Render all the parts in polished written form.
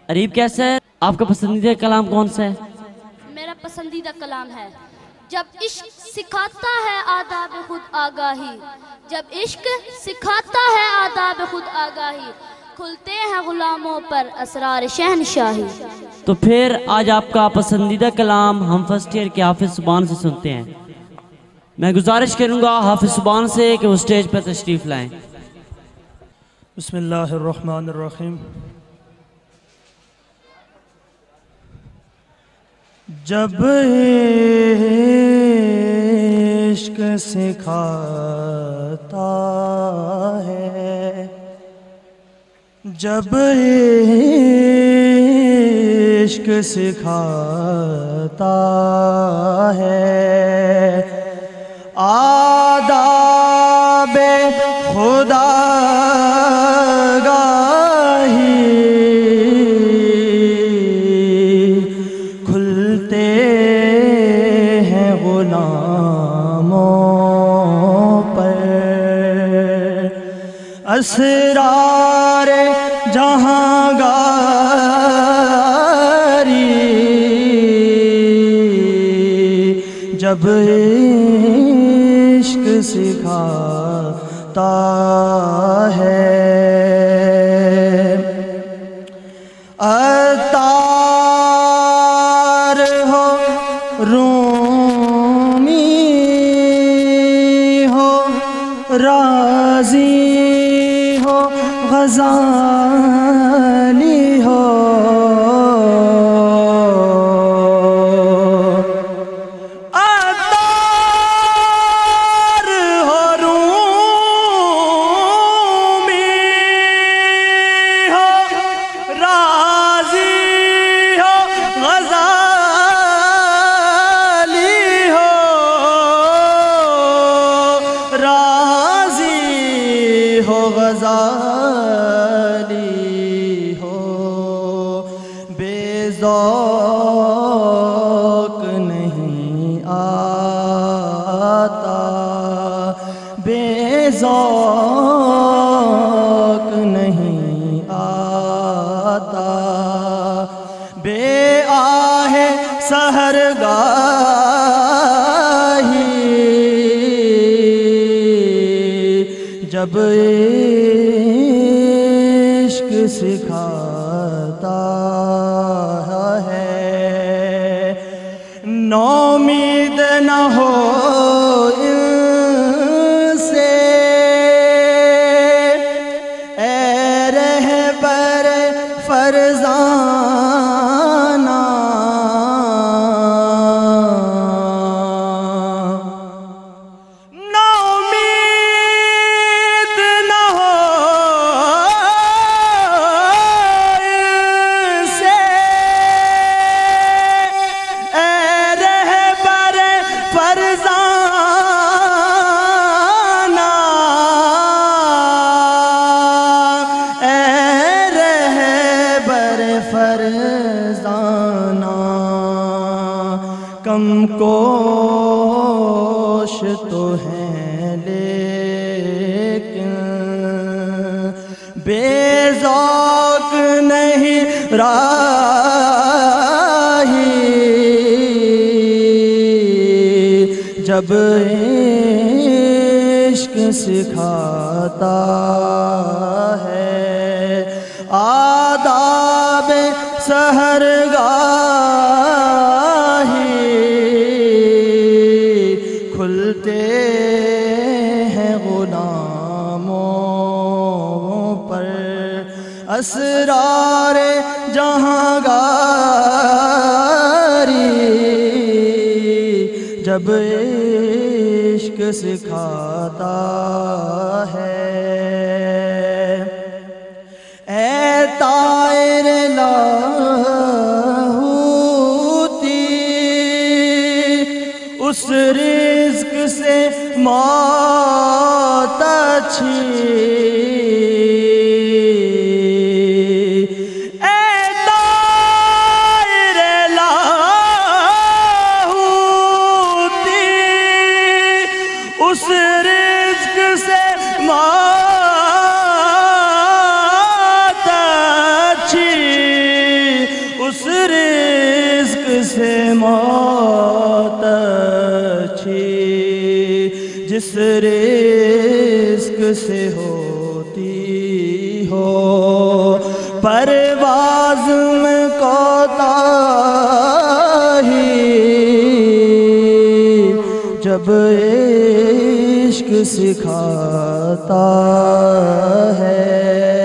عریب کیسا ہے؟ آپ کا پسندیدہ کلام کون سا ہے؟ میرا پسندیدہ کلام ہے جب عشق سکھاتا ہے آداب خود آگاہی، جب عشق سکھاتا ہے آداب خود آگاہی، کھلتے ہیں غلاموں پر اسرار شہنشاہی۔ تو پھر آج آپ کا پسندیدہ کلام ہم فرسٹ ایئر کے حافظ سبحان سے سنتے ہیں۔ میں گزارش کروں گا حافظ سبحان سے کہ وہ سٹیج پر تشریف لائیں۔ بسم اللہ الرحمن الرحیم۔ جب عشق سکھاتا ہے، جب عشق سکھاتا ہے آداب خدا اسرار جہاں گاری، جب عشق سکھاتا ہے عطار ہو رومی ہو رازی غزالی ہو، عطار ہو رومی ہو رازی ہو غزالی ہو، رازی ہو غزالی ہو، بے ذوق نہیں آتا، بے ذوق نہیں آتا، بے آہ سحرگاہی، جب عشق سکھاتا ہے نومید نہ ہو ان سے، اے رہبر فرزانہ، فرزانہ کم کوش تو ہیں لیکن بے ذوق نہیں راہی، جب عشق سکھاتا ہے آداب سحرگاہی، کھلتے ہیں غلاموں پر اسرار جہاں گاری، جب عشق سکھاتا ہے اے طائر لاہوتی، اس رزق سے موت اچھی، اے طائر لاہوتی، اس رزق سے موت اچھی، سے موت اچھی جس رزق سے ہوتی ہو پرواز میں کوتاہی جب عشق سکھاتا ہے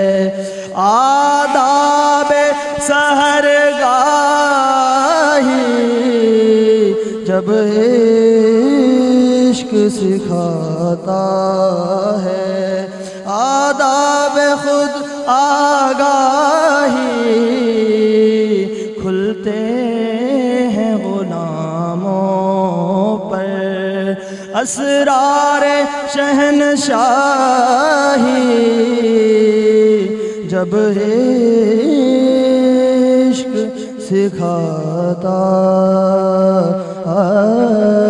آداب سحرگاہی جب عشق سکھاتا ہے آداب خود آگاہی کھلتے ہیں غلاموں پر اسرار شہنشاہی جب عشق سکھاتا